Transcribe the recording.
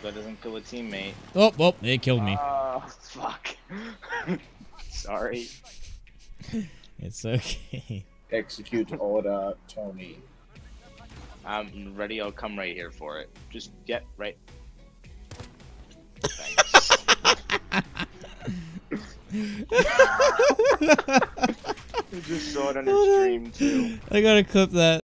that doesn't kill a teammate. Oh, well, it killed me. Oh, fuck. Sorry. It's okay. Execute order, Tony. I'm ready. I'll come right here for it. Just get right. Thanks. I just saw it on your stream too. I gotta clip that.